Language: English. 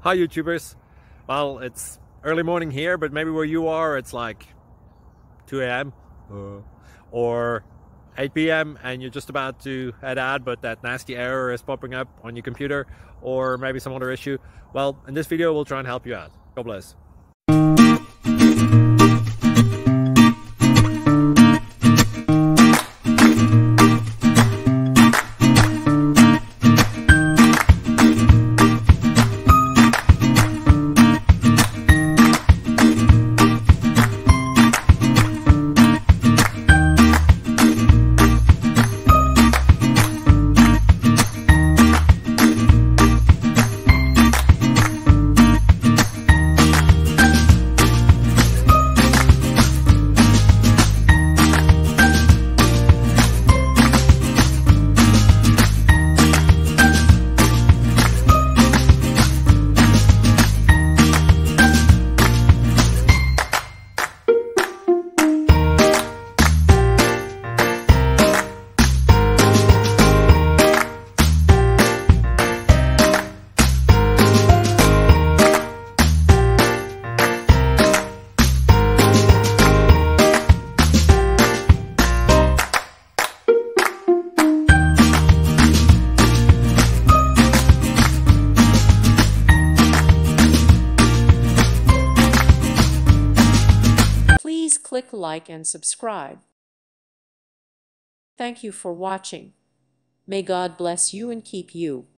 Hi YouTubers. Well, it's early morning here, but maybe where you are it's like 2 a.m. or 8 p.m. and you're just about to head out, but that nasty error is popping up on your computer, or maybe some other issue. Well, in this video we'll try and help you out. God bless. Please click like and subscribe. Thank you for watching. May God bless you and keep you.